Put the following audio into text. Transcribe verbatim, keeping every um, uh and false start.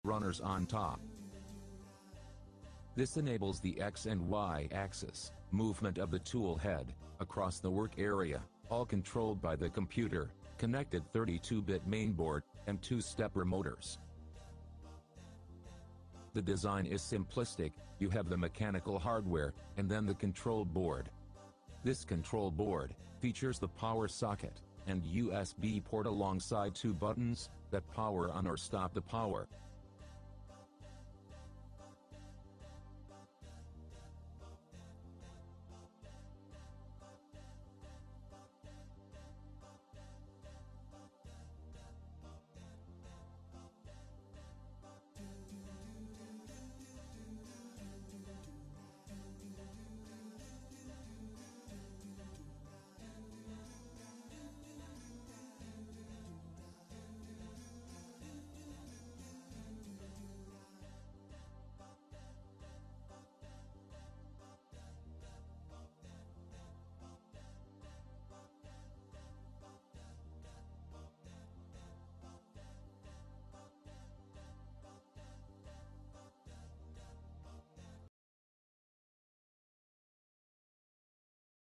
runners on top. This enables the X and Y axis movement of the tool head across the work area, all controlled by the computer, connected thirty-two bit mainboard, and two-step remoters. The design is simplistic. You have the mechanical hardware, and then the control board. This control board features the power socket and U S B port alongside two buttons that power on or stop the power.